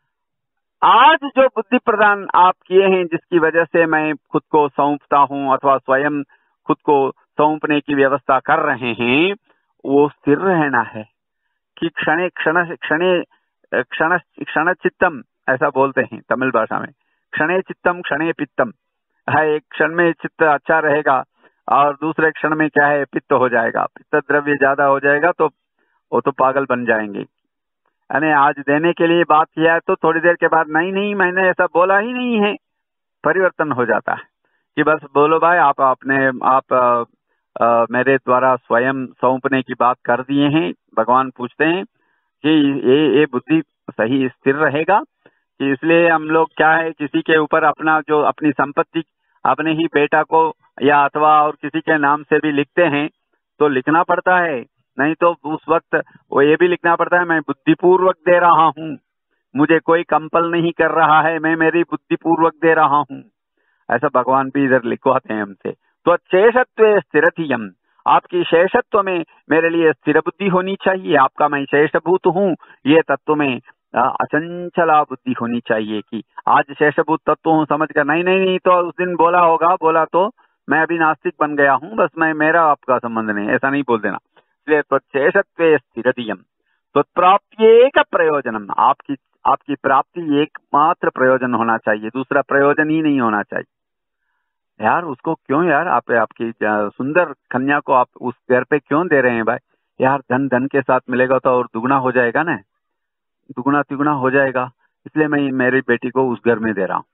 आज जो बुद्धि प्रदान आप किए हैं, जिसकी वजह से मैं खुद को सौंपता हूं अथवा स्वयं खुद को सौंपने की व्यवस्था कर रहे हैं, वो स्थिर रहना है कि क्षणे क्षण क्षणे क्षण क्षण चित्तम, ऐसा बोलते हैं तमिल भाषा में, क्षणे चित्तम क्षणे पित्तम है। एक क्षण में चित्त अच्छा रहेगा और दूसरे क्षण में क्या है, पित्त हो जाएगा, पित्त द्रव्य ज्यादा हो जाएगा तो वो तो पागल बन जाएंगे। यानी आज देने के लिए बात किया है तो थोड़ी देर के बाद नहीं नहीं मैंने ऐसा बोला ही नहीं है, परिवर्तन हो जाता है कि बस बोलो भाई, आप अपने आप आ, आ, मेरे द्वारा स्वयं सौंपने की बात कर दिए हैं। भगवान पूछते हैं कि ये ये बुद्धि सही स्थिर रहेगा कि, इसलिए हम लोग क्या है, किसी के ऊपर अपना जो अपनी संपत्ति अपने ही बेटा को या अथवा और किसी के नाम से भी लिखते हैं तो लिखना पड़ता है, नहीं तो उस वक्त वो ये भी लिखना पड़ता है मैं बुद्धिपूर्वक दे रहा हूँ, मुझे कोई कंपल नहीं कर रहा है, मैं मेरी बुद्धिपूर्वक दे रहा हूँ, ऐसा भगवान भी इधर लिखवाते हैं हमसे। तो शेषत्व स्थिरधियम, आपकी शेषत्व में मेरे लिए स्थिर बुद्धि होनी चाहिए, आपका मैं शेषभूत हूँ, ये तत्व में अचंचला बुद्धि होनी चाहिए कि आज शेषभूत तत्व हूँ समझ कर, नहीं नहीं नहीं तो उस दिन बोला होगा, बोला तो मैं अभी नास्तिक बन गया हूँ, बस मैं मेरा आपका संबंध नहीं, ऐसा नहीं बोल देना। इसलिए शेषत्व स्थिरधियम त्वत्प्राप्त्यैक प्रयोजनम, आपकी आपकी प्राप्ति एकमात्र प्रयोजन होना चाहिए, दूसरा प्रयोजन ही नहीं होना चाहिए। यार उसको क्यों यार, आप आपकी सुंदर कन्या को आप उस घर पे क्यों दे रहे हैं भाई? यार धन धन के साथ मिलेगा तो और दुगना हो जाएगा ना, दुगना तिगुना हो जाएगा, इसलिए मैं मेरी बेटी को उस घर में दे रहा हूँ।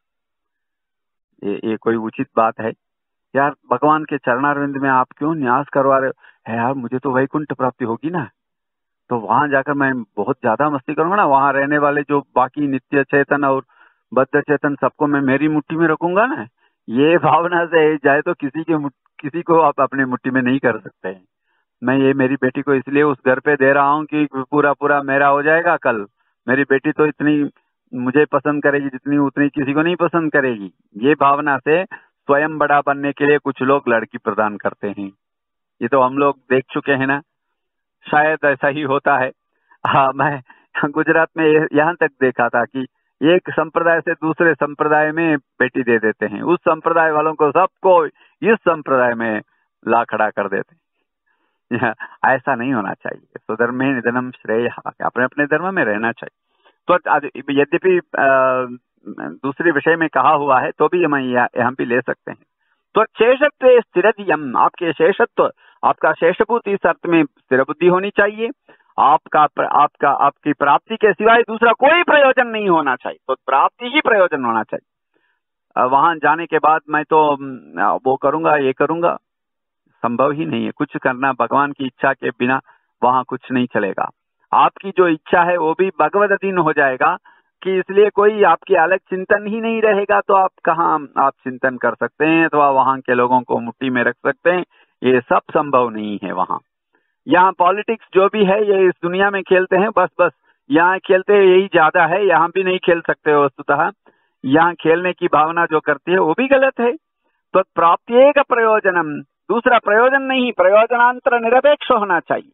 ये ये कोई उचित बात है यार? भगवान के चरणारविंद में आप क्यों न्यास करवा रहे हो? यार मुझे तो वैकुंठ प्राप्ति होगी ना, तो वहां जाकर मैं बहुत ज्यादा मस्ती करूंगा ना, वहां रहने वाले जो बाकी नित्य चेतन और बद्ध चेतन सबको मैं मेरी मुट्ठी में रखूंगा ना, ये भावना से जाए तो किसी के किसी को आप अपने मुट्ठी में नहीं कर सकते हैं। मैं ये मेरी बेटी को इसलिए उस घर पे दे रहा हूँ कि पूरा पूरा मेरा हो जाएगा कल, मेरी बेटी तो इतनी मुझे पसंद करेगी जितनी उतनी किसी को नहीं पसंद करेगी, ये भावना से स्वयं बड़ा बनने के लिए कुछ लोग लड़की प्रदान करते हैं। ये तो हम लोग देख चुके हैं ना, शायद ऐसा ही होता है। हाँ, मैं गुजरात में यहाँ तक देखा था कि एक संप्रदाय से दूसरे संप्रदाय में बेटी दे देते हैं, उस संप्रदाय वालों को सबको इस संप्रदाय में ला खड़ा कर देते हैं। ऐसा नहीं होना चाहिए। स्वधर्मे निधनम श्रेय, अपने अपने धर्म में रहना चाहिए। तो यद्यपि दूसरे विषय में कहा हुआ है तो भी हम यहाँ भी ले सकते हैं। तो शेषत्व स्थिरधियम, आपके शेषत्व, आपका शेषभूत इस अर्थ में स्थिर बुद्धि होनी चाहिए। आपका आपका आपकी प्राप्ति के सिवाय दूसरा कोई प्रयोजन नहीं होना चाहिए, तो प्राप्ति ही प्रयोजन होना चाहिए। वहां जाने के बाद मैं तो वो करूंगा ये करूंगा, संभव ही नहीं है। कुछ करना भगवान की इच्छा के बिना वहां कुछ नहीं चलेगा। आपकी जो इच्छा है वो भी भगवद अधीन हो जाएगा कि इसलिए कोई आपकी अलग चिंतन ही नहीं रहेगा, तो आप कहाँ आप चिंतन कर सकते हैं अथवा तो वहां के लोगों को मुट्ठी में रख सकते हैं, ये सब संभव नहीं है। वहां यहाँ पॉलिटिक्स जो भी है ये इस दुनिया में खेलते हैं, बस बस यहाँ खेलते हैं यही ज्यादा है, यहाँ भी नहीं खेल सकते वस्तुतः। यहाँ खेलने की भावना जो करती है वो भी गलत है। तो प्राप्ति एक प्रयोजनम, दूसरा प्रयोजन नहीं, प्रयोजनांतर निरपेक्ष होना चाहिए।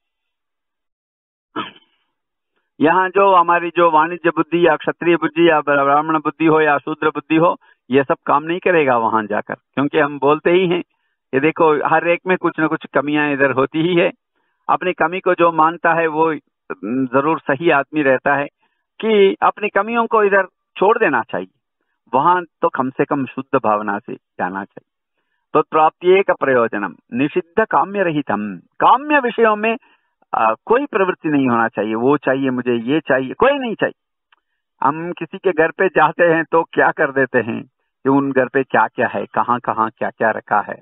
यहाँ जो हमारी जो वाणिज्य बुद्धि या क्षत्रिय बुद्धि या ब्राह्मण बुद्धि हो या शूद्र बुद्धि हो, ये सब काम नहीं करेगा वहां जाकर, क्योंकि हम बोलते ही हैं ये देखो हर एक में कुछ न कुछ कमियां इधर होती ही है। अपनी कमी को जो मानता है वो जरूर सही आदमी रहता है कि अपनी कमियों को इधर छोड़ देना चाहिए, वहां तो कम से कम शुद्ध भावना से जाना चाहिए। तो प्राप्ति एक प्रयोजनम निषिद्ध काम्य रहितम, काम्य विषयों में आ, कोई प्रवृत्ति नहीं होना चाहिए, वो चाहिए मुझे ये चाहिए, कोई नहीं चाहिए। हम किसी के घर पे जाते हैं तो क्या कर देते हैं कि उन घर पे क्या क्या है, कहाँ कहाँ क्या क्या रखा है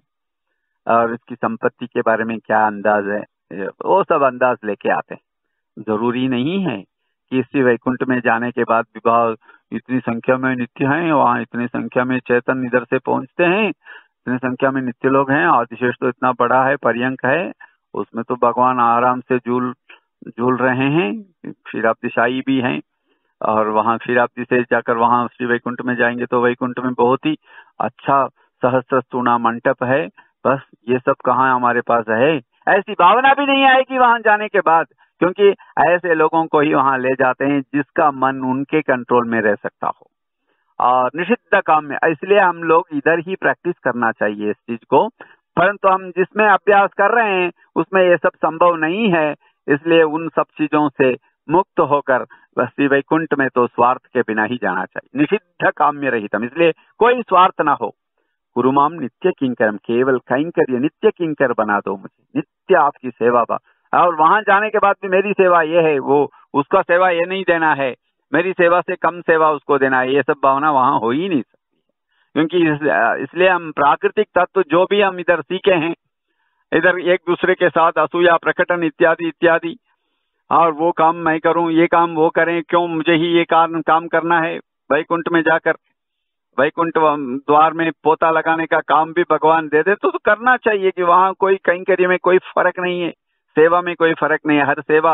और इसकी संपत्ति के बारे में क्या अंदाज है, वो सब अंदाज लेके आते हैं। जरूरी नहीं है कि इसी वैकुंठ में जाने के बाद विवाह इतनी संख्या में नित्य हैं, वहाँ इतनी संख्या में चेतन इधर से पहुंचते हैं, इतनी संख्या में नित्य लोग हैं, आदिशेष तो इतना बड़ा है, पर्यंक है, उसमें तो भगवान आराम से झूल झूल रहे हैं, क्षीराब्दिशाही भी हैं। और वहाँ क्षीराब्दी से जाकर वहाँ श्री वैकुंठ में जाएंगे तो वैकुंठ में बहुत ही अच्छा सहस्त्र स्तूणा मंडप है। बस ये सब कहाँ हमारे पास है, ऐसी भावना भी नहीं आएगी वहां जाने के बाद, क्योंकि ऐसे लोगों को ही वहां ले जाते हैं जिसका मन उनके कंट्रोल में रह सकता हो। और निषिद्ध काम में इसलिए हम लोग इधर ही प्रैक्टिस करना चाहिए इस चीज को, परंतु हम जिसमें अभ्यास कर रहे हैं उसमें ये सब संभव नहीं है, इसलिए उन सब चीजों से मुक्त होकर श्री वैकुंठ में तो स्वार्थ के बिना ही जाना चाहिए। निषिद्ध काम्य रहितम, इसलिए कोई स्वार्थ ना हो। गुरुमाम नित्य किंकरम, केवल कैंकर्य नित्य किंकर बना दो मुझे, नित्य आपकी सेवा बा। और वहां जाने के बाद भी मेरी सेवा ये है, वो उसका सेवा ये नहीं देना है, मेरी सेवा से कम सेवा उसको देना है, ये सब भावना वहां हो ही नहीं सकती है। क्योंकि इसलिए हम प्राकृतिक तत्व जो भी हम इधर सीखे हैं, इधर एक दूसरे के साथ असूया प्रकटन इत्यादि इत्यादि, और वो काम मैं करूं, ये काम वो करें, क्यों मुझे ही ये काम काम करना है। वैकुंठ में जाकर वैकुंठ द्वार में पोता लगाने का काम भी भगवान दे दे तो, तो करना चाहिए कि वहां कोई कैंकर्य में कोई फर्क नहीं है, सेवा में कोई फर्क नहीं है, हर सेवा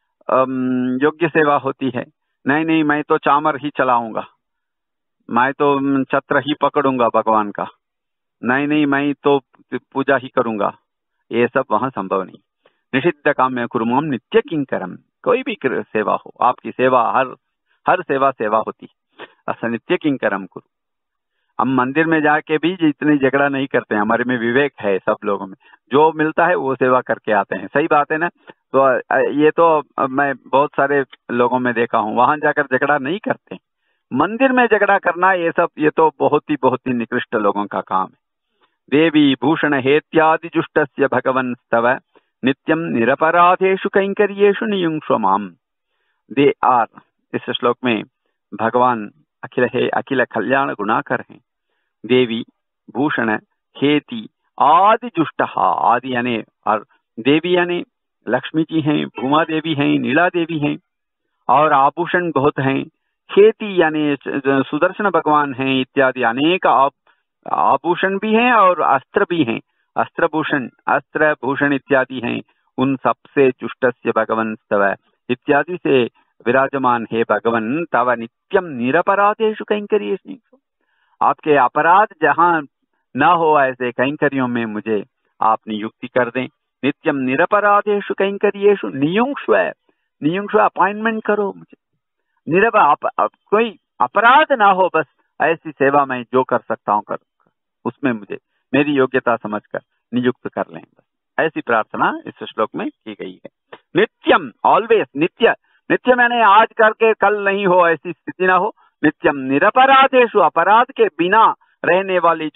योग्य सेवा होती है। नहीं नहीं मैं तो चामर ही चलाऊंगा, मैं तो छत्र ही पकड़ूंगा भगवान का, नहीं नहीं मैं तो पूजा ही करूंगा, ये सब वहां संभव नहीं। निषिद्ध काम में कुरुमाम नित्य किंकरम, कोई भी सेवा हो, आपकी सेवा हर हर सेवा सेवा होती है, ऐसा नित्य किंकरम करो। हम मंदिर में जाके भी इतनी झगड़ा नहीं करते हैं, हमारे में विवेक है, सब लोगों में जो मिलता है वो सेवा करके आते हैं, सही बात है ना। तो ये तो मैं बहुत सारे लोगों में देखा हूँ, वहां जाकर झगड़ा नहीं करते, मंदिर में झगड़ा करना ये सब ये तो बहुत ही बहुत ही निकृष्ट लोगों का काम है। देवी भूषण हेत्यादि जुष्टस्य भगवन् स्तव नित्यम निरपराधेषु कैंकर्येषु नियुंक्ष्व माम। दे आर, इस श्लोक में भगवान अखिल है अखिल कल्याण गुणाकर हैं। देवी भूषण हेति आदि जुष्ट, आदि यानी और देवी यानी लक्ष्मी जी हैं, भूमा देवी हैं, नीला देवी हैं, और आभूषण बहुत हैं। हेति यानी सुदर्शन भगवान हैं, इत्यादि अनेक आभूषण भी हैं और अस्त्र भी हैं, अस्त्र भूषण अस्त्र भूषण इत्यादि हैं। उन सबसे जुष्टस्य भगवन् स्तव इत्यादि से विराजमान है भगवन तव नित्यम निरपराधेषु कैंकर्येषु, आपके अपराध जहां न हो ऐसे कैंकर्यों में मुझे आप नियुक्ति कर दें। नित्यम निरपराधेषु कैंकर्येषु नियुंक्ष्व, नियुंक्ष्व अपॉइंटमेंट करो मुझे, निरप आप, आप, कोई अपराध ना हो, बस ऐसी सेवा मैं जो कर सकता हूँ कर, उसमें मुझे मेरी योग्यता समझकर नियुक्त कर लें, बस ऐसी प्रार्थना इस श्लोक में की गई है। नित्यम ऑलवेज, नित्य नित्य मैंने आज करके कल नहीं हो, ऐसी स्थिति ना हो। नित्यम निरपराधेषु, अपराध के बिना रहने वाली जो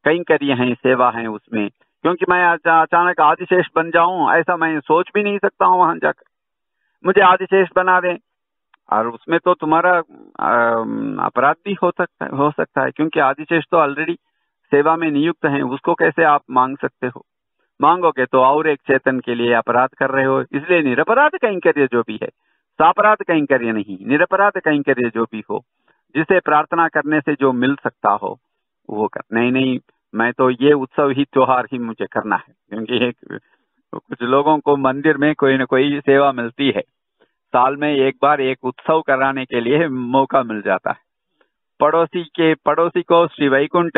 कैंकर्य हैं, सेवा है उसमें, क्योंकि मैं अचानक आदिशेष बन जाऊं ऐसा मैं सोच भी नहीं सकता हूं। वहां जाकर मुझे आदिशेष बना दें और उसमें तो तुम्हारा अपराध भी हो सकता है हो सकता है क्योंकि आदिशेष तो ऑलरेडी सेवा में नियुक्त हैं, उसको कैसे आप मांग सकते हो? मांगोगे तो और एक चेतन के लिए अपराध कर रहे हो। इसलिए निरपराध कैंकर्य जो भी है, सापराध कैंकर्य नहीं, निरपराध कैंकर्य जो भी हो, जिसे प्रार्थना करने से जो मिल सकता हो वो कर। नहीं नहीं, मैं तो ये उत्सव ही त्योहार ही मुझे करना है, क्योंकि एक कुछ लोगों को मंदिर में कोई न कोई सेवा मिलती है, साल में एक बार एक उत्सव कराने के लिए मौका मिल जाता है। पड़ोसी के पड़ोसी को श्री वैकुंठ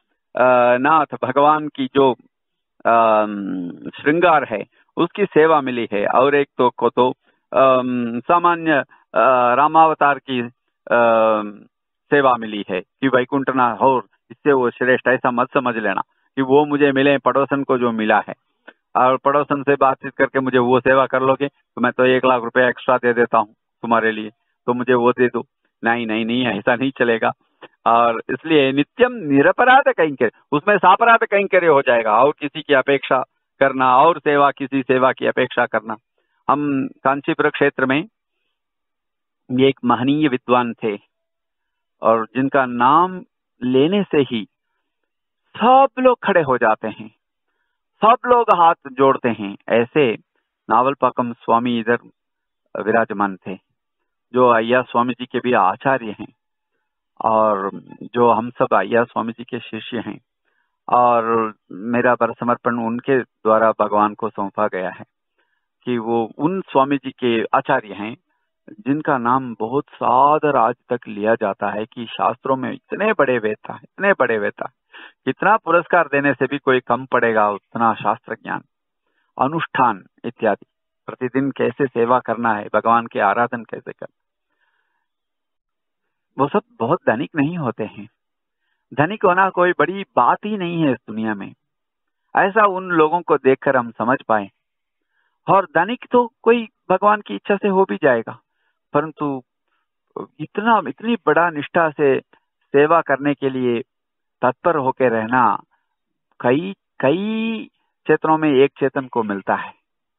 नाथ भगवान की जो श्रृंगार है उसकी सेवा मिली है, और एक तो को तो सामान्य रामावतार की आ, सेवा मिली है कि वैकुंठनाथ, और इससे वो श्रेष्ठ ऐसा मत समझ लेना कि वो मुझे मिले, पड़ोसन को जो मिला है और पड़ोसन से बातचीत करके मुझे वो सेवा कर लोगे तो मैं तो एक लाख रुपए एक्स्ट्रा दे देता हूँ तुम्हारे लिए, तो मुझे वो दे दो। नहीं नहीं नहीं, ऐसा नहीं चलेगा। और इसलिए नित्यम निरपराध कैंकर्य, उसमें सापराध कैंकर्य हो जाएगा, और किसी की अपेक्षा करना और सेवा किसी सेवा की अपेक्षा करना। हम कांचीपुर क्षेत्र में एक महनीय विद्वान थे और जिनका नाम लेने से ही सब लोग खड़े हो जाते हैं, सब लोग हाथ जोड़ते हैं। ऐसे नावलपाकम स्वामी इधर विराजमान थे, जो अय्या स्वामी जी के भी आचार्य हैं और जो हम सब अय्या स्वामी जी के शिष्य हैं, और मेरा बर समर्पण उनके द्वारा भगवान को सौंपा गया है कि वो उन स्वामी जी के आचार्य हैं जिनका नाम बहुत सादर आज तक लिया जाता है कि शास्त्रों में इतने बड़े वेता है, इतने बड़े वेता, कितना पुरस्कार देने से भी कोई कम पड़ेगा उतना शास्त्र ज्ञान, अनुष्ठान इत्यादि, प्रतिदिन कैसे सेवा करना है, भगवान के आराधन कैसे करना, वो सब बहुत धनिक नहीं होते हैं। धनिक होना कोई बड़ी बात ही नहीं है इस दुनिया में, ऐसा उन लोगों को देखकर हम समझ पाए। और धनिक तो कोई भगवान की इच्छा से हो भी जाएगा, परंतु इतना इतनी बड़ा निष्ठा से सेवा करने के लिए तत्पर होकर रहना कई कई क्षेत्रों में एक चेतन को मिलता है।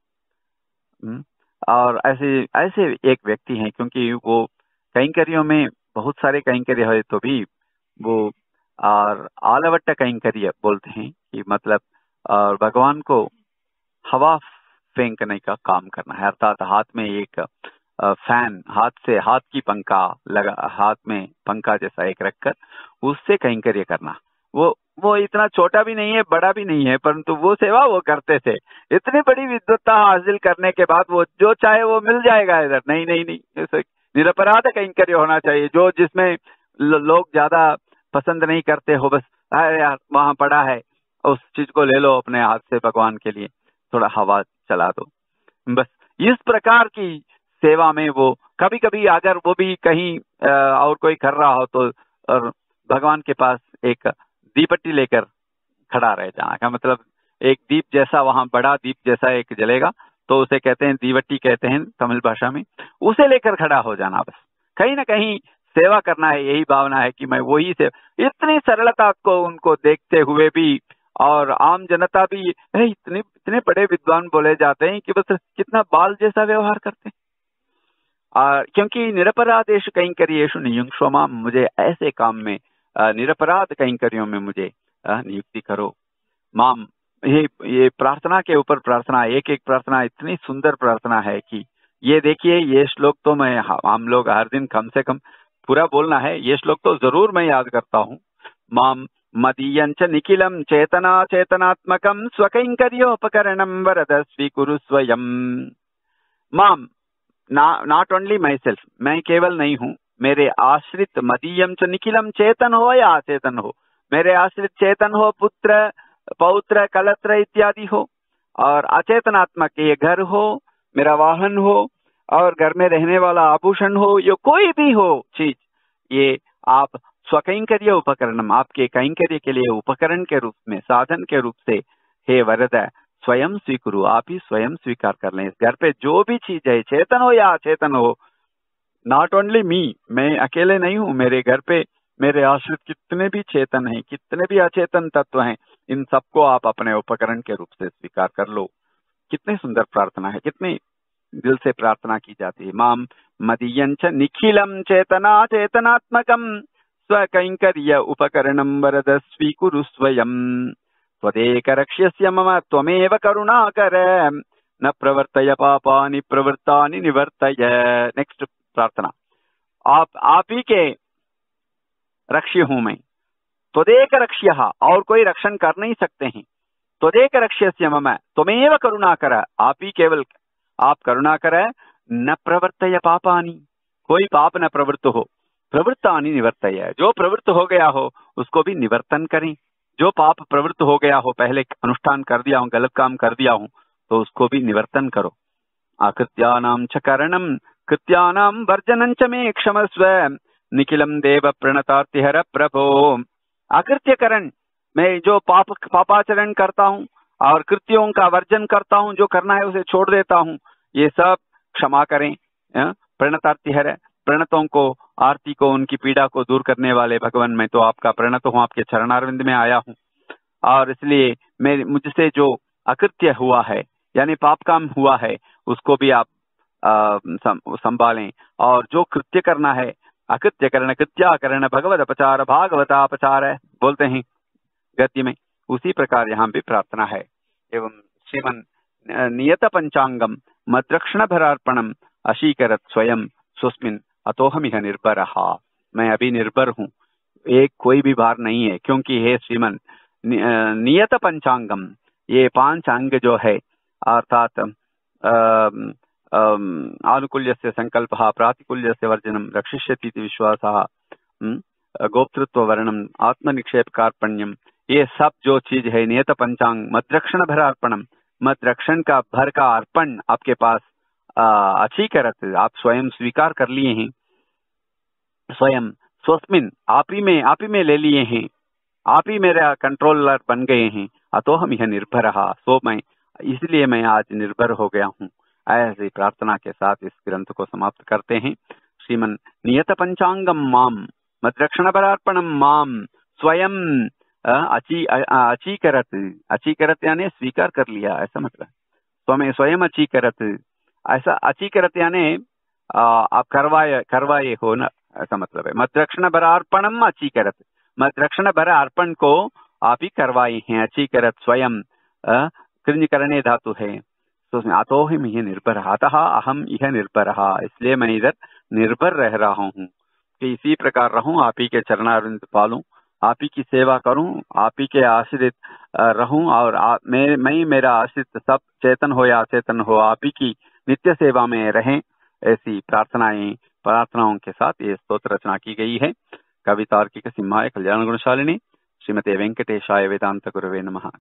और ऐसे ऐसे एक व्यक्ति हैं, क्योंकि वो कैंकर्यों में बहुत सारे कैंकर्य है तो भी वो और आलवट्ट कैंकर्य बोलते हैं कि मतलब और भगवान को हवा फेंकने का काम करना है, अर्थात हाथ में एक फैन, हाथ से हाथ की पंखा लगा, हाथ में पंखा जैसा एक रखकर उससे कैंकर्य करना। वो वो इतना छोटा भी नहीं है, बड़ा भी नहीं है, परंतु वो सेवा वो करते थे। इतनी बड़ी विद्वत्ता हासिल करने के बाद वो जो चाहे वो मिल जाएगा इधर। नहीं नहीं नहीं, निरपराध कैंकर्य होना चाहिए, जो जिसमें लोग ज्यादा पसंद नहीं करते हो, बस अरे यार वहां पड़ा है उस चीज को ले लो अपने हाथ से, भगवान के लिए थोड़ा हवा चला दो, बस इस प्रकार की सेवा में वो कभी कभी अगर वो भी कहीं और कोई कर रहा हो तो और भगवान के पास एक दीपट्टी लेकर खड़ा रह जाना का मतलब एक दीप जैसा, वहां बड़ा दीप जैसा एक जलेगा तो उसे कहते हैं दीवट्टी कहते हैं तमिल भाषा में, उसे लेकर खड़ा हो जाना। बस कहीं ना कहीं सेवा करना है, यही भावना है कि मैं वही से। इतनी सरलता को उनको देखते हुए भी और आम जनता भी इतने इतने बड़े विद्वान बोले जाते हैं कि बस कितना बाल जैसा व्यवहार करते हैं। और क्योंकि निरपराधेषु कैंकर्येषु नियुंक्ष्वमां, मुझे ऐसे काम में निरपराध कैंकर्यों में मुझे नियुक्ति करो। माम, ये ये प्रार्थना के ऊपर प्रार्थना, एक एक प्रार्थना इतनी सुंदर प्रार्थना है कि ये देखिए, ये श्लोक तो मैं हम लोग हर दिन कम से कम पूरा बोलना है, ये श्लोक तो जरूर मैं याद करता हूँ। माम मदीयंच निखिलम चेतना चेतनात्मकम स्वकैंकर्योपकरणम वरद स्वीकुरु स्वयं। माम, नॉट ओनली माई सेल्फ, मैं केवल नहीं हूँ, मेरे आश्रित, मदीयम च निखिलम, चेतन हो या अचेतन हो, मेरे आश्रित चेतन हो, पुत्र पौत्र कलत्र इत्यादि हो, और अचेतनात्मक ये घर हो, मेरा वाहन हो, और घर में रहने वाला आभूषण हो, ये कोई भी हो चीज, ये आप स्वकैंकर्य उपकरणम, आपके कैंकर्य के लिए उपकरण के रूप में, साधन के रूप से हे वरद स्वयं स्वीकुरु, आप ही स्वयं स्वीकार कर लें। इस घर पे जो भी चीज है, चेतन हो या अचेतन हो, नॉट ओनली मी, मैं अकेले नहीं हूँ, मेरे घर पे मेरे आश्रित कितने भी चेतन हैं, कितने भी अचेतन तत्व हैं, इन सबको आप अपने उपकरण के रूप से स्वीकार कर लो। कितनी सुंदर प्रार्थना है, कितनी दिल से प्रार्थना की जाती है। माम मदीयंच निखिलम चेतना चेतनात्मकम स्वकैंकर्य उपकरणं वरद स्वीकुरु स्वयं त्वदेक रक्ष्यस्य मम त्वमेव करुणाकर न प्रवर्तय पापानि प्रवृत्तानि निवर्तय। नेक्स्ट प्रार्थना, आप आप ही के रक्ष्य हूं मैं, त्वदेक रक्ष्यः, और कोई रक्षण कर नहीं सकते हैं। त्वदेक रक्ष्यस्य मम त्वमेव करुणाकर, आप ही केवल आप करुणा कर। न प्रवर्तय पापानि, कोई पाप न प्रवृत्त हो, प्रवृत्तानि निवर्तय, जो प्रवृत्त हो गया हो उसको भी निवर्तन करें। जो पाप प्रवृत्त हो गया हो, पहले अनुष्ठान कर दिया हूं, गलत काम कर दिया हूं, तो उसको भी निवर्तन करो। आकृत्यानां च करणं कृत्यानां वर्जनं च मे क्षमस्व निखिलम देव प्रणतार्तिहर प्रभो। अकृत्यकरण, मैं जो पाप पापाचरण करता हूं और कृत्यों का वर्जन करता हूं, जो करना है उसे छोड़ देता हूं, ये सब क्षमा करें। प्रणतार्तिहर, प्रणतों को, आरती को, उनकी पीड़ा को दूर करने वाले भगवान, मैं तो आपका प्रणत हूं, आपके चरणारविंद में आया हूं, और इसलिए मैं मुझसे जो अकृत्य हुआ है यानी पाप काम हुआ है उसको भी आप संभालें, और जो कृत्य करना है अकृत्य करण कृत्याकरण भगवत अपचार भागवतापचार बोलते हैं गति में, उसी प्रकार यहाँ भी प्रार्थना है। एवं श्रीमन नियत पंचांगम मद्रक्षण भरार्पणम अशीकरत स्वयं स्वस्मिन अतोहम यह निर्भर, मैं अभी निर्भर हूँ, एक कोई भी भार नहीं है, क्योंकि हे श्रीमन नियत पंचांगम, ये पांच अंग जो है अर्थात आनुकूल्यस्य संकल्पः प्रातिकूल्यस्य वर्जनम रक्षिष्यति इति विश्वासः गोप्तृत्व वर्णम आत्मनिक्षेप कार्पण्यम, ये सब जो चीज है नियत पंचांग मद्रक्षण भरार्पणम, मद्रक्षण का भर का अर्पण आपके पास अचीकरत, आप स्वयं स्वीकार कर लिए हैं, स्वयं स्वस्मिन, आप ही में आप ही में ले लिए हैं, आप ही मेरा कंट्रोलर बन गए हैं, अतो हम यह निर्भर, सो मैं इसलिए मैं आज निर्भर हो गया हूँ। ऐसी प्रार्थना के साथ इस ग्रंथ को समाप्त करते हैं। श्रीमन नियत पंचांगम माम मद्रक्षण भरार्पणम माम स्वयं अची अचीकरत, अचीकरत यानी स्वीकार कर लिया, ऐसा मतलब स्वयं स्वयं अचीकरत, ऐसा अचीकरत यानी आप करवाए करवाए हो ना, ऐसा मतलब है। मद्रक्षण भरार्पणम अचीकरत, मद्रक्षण भर अर्पण को आप ही करवाए हैं, अचीकरत स्वयं कृंज करने धातु है, तो उसमें अतो ही यह निर्भर, अतः अहम यह निर्भर, इसलिए मैं इधर निर्भर रह रहा हूँ कि इसी प्रकार रहूं, आप ही के चरणारविंद पालूं, आप ही की सेवा करूं, आप ही के आश्रित रहूं, और आ, मैं मैं मेरा आश्रित सब चेतन हो या अचेतन हो आप ही की नित्य सेवा में रहें। ऐसी प्रार्थनाएं प्रार्थनाओं के साथ ये स्तोत्र रचना की गई है। कवितार्किक सिंहाय कल्याण गुणशालिनी श्रीमते वेंकटेशाय वेदांत गुरवे नमः।